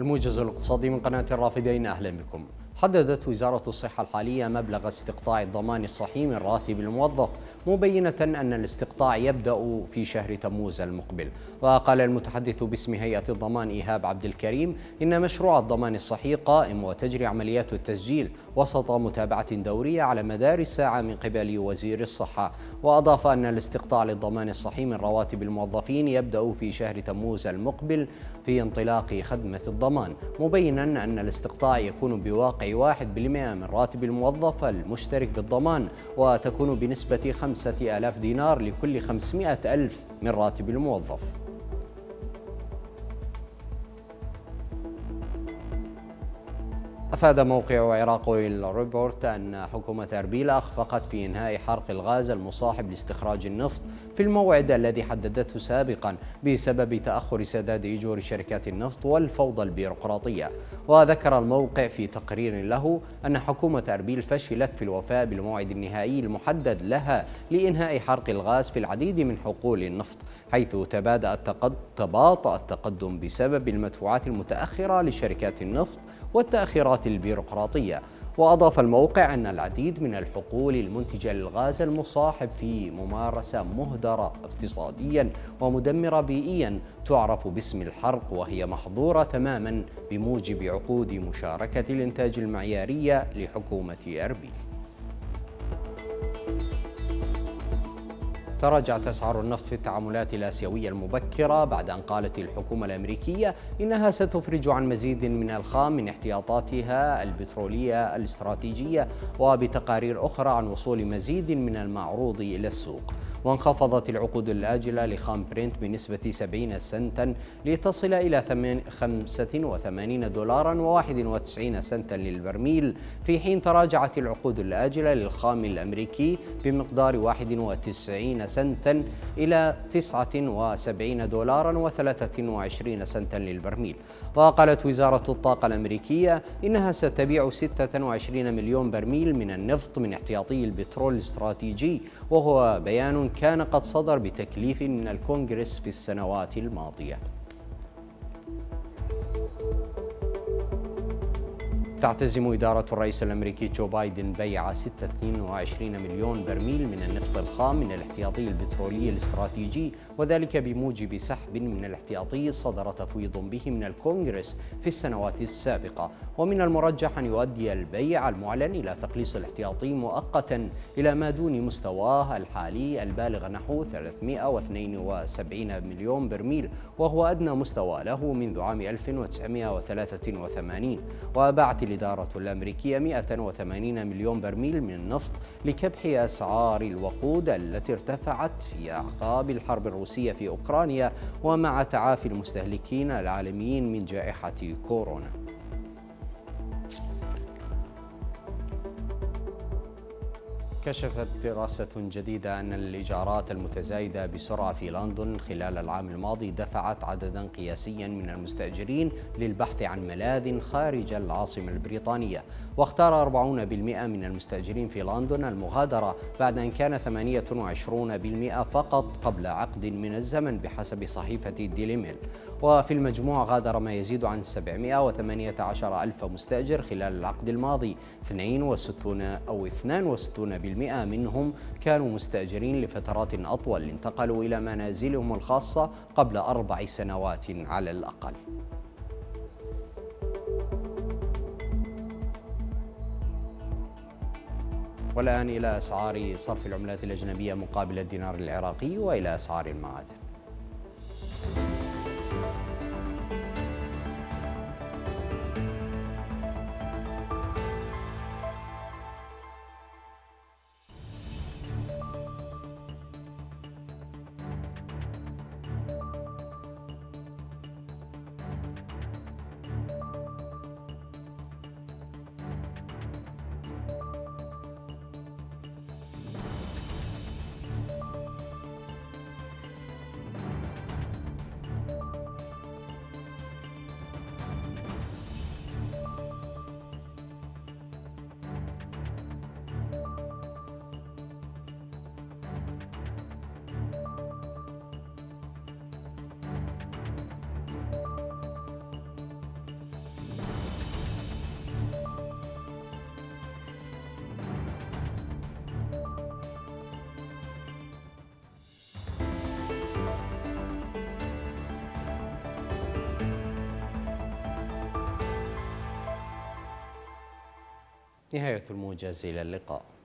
الموجز الاقتصادي من قناة الرافدين، أهلا بكم. حددت وزارة الصحة الحالية مبلغ استقطاع الضمان الصحي من راتب الموظف، مبينة أن الاستقطاع يبدأ في شهر تموز المقبل. وقال المتحدث باسم هيئة الضمان إيهاب عبد الكريم إن مشروع الضمان الصحي قائم وتجري عمليات التسجيل وسط متابعة دورية على مدار الساعة من قبل وزير الصحة. وأضاف أن الاستقطاع للضمان الصحي من رواتب الموظفين يبدأ في شهر تموز المقبل في انطلاق خدمة الضمان، مبينا أن الاستقطاع يكون بواقع 1% من راتب الموظف المشترك بالضمان، وتكون بنسبة 5000 دينار لكل 500 ألف من راتب الموظف. أفاد موقع عراق أويل ريبورت أن حكومة أربيل أخفقت في إنهاء حرق الغاز المصاحب لاستخراج النفط في الموعد الذي حددته سابقا بسبب تأخر سداد أجور شركات النفط والفوضى البيروقراطية. وذكر الموقع في تقرير له أن حكومة أربيل فشلت في الوفاء بالموعد النهائي المحدد لها لإنهاء حرق الغاز في العديد من حقول النفط، حيث تباطأ التقدم بسبب المدفوعات المتأخرة لشركات النفط والتأخيرات البيروقراطية. وأضاف الموقع أن العديد من الحقول المنتجة للغاز المصاحب في ممارسة مهدرة اقتصاديا ومدمرة بيئيا تعرف باسم الحرق، وهي محظورة تماما بموجب عقود مشاركة الإنتاج المعيارية لحكومة أربيل. تراجعت أسعار النفط في التعاملات الآسيوية المبكرة بعد أن قالت الحكومة الأمريكية إنها ستفرج عن مزيد من الخام من احتياطاتها البترولية الاستراتيجية، وبتقارير أخرى عن وصول مزيد من المعروض إلى السوق. وانخفضت العقود الآجلة لخام برنت بنسبة 70 سنتا لتصل إلى 85 دولارا و91 سنتا للبرميل، في حين تراجعت العقود الآجلة للخام الأمريكي بمقدار 91 سنتا إلى 79 دولارا و23 سنتا للبرميل. وقالت وزارة الطاقة الأمريكية إنها ستبيع 26 مليون برميل من النفط من احتياطي البترول الاستراتيجي، وهو بيان كان قد صدر بتكليف من الكونغرس في السنوات الماضية. تعتزم إدارة الرئيس الأمريكي جو بايدن بيع 26 مليون برميل من النفط الخام من الاحتياطي البترولي الاستراتيجي، وذلك بموجب سحب من الاحتياطي صدر تفويض به من الكونغرس في السنوات السابقة. ومن المرجح أن يؤدي البيع المعلن إلى تقليص الاحتياطي مؤقتا إلى ما دون مستواه الحالي البالغ نحو 372 مليون برميل، وهو أدنى مستوى له منذ عام 1983. وباعت الإدارة الأمريكية 180 مليون برميل من النفط لكبح أسعار الوقود التي ارتفعت في أعقاب الحرب الروسية في أوكرانيا ومع تعافي المستهلكين العالميين من جائحة كورونا. كشفت دراسة جديدة أن الإيجارات المتزايدة بسرعة في لندن خلال العام الماضي دفعت عددا قياسيا من المستأجرين للبحث عن ملاذ خارج العاصمة البريطانية. واختار 40% من المستأجرين في لندن المغادرة بعد أن كان 28% فقط قبل عقد من الزمن بحسب صحيفة ديلي ميل. وفي المجموع غادر ما يزيد عن 718 ألف مستأجر خلال العقد الماضي، 62% منهم كانوا مستأجرين لفترات أطول انتقلوا إلى منازلهم الخاصة قبل 4 سنوات على الأقل. والآن إلى أسعار صرف العملات الأجنبية مقابل الدينار العراقي وإلى أسعار المعادن. نهاية الموجز، إلى اللقاء.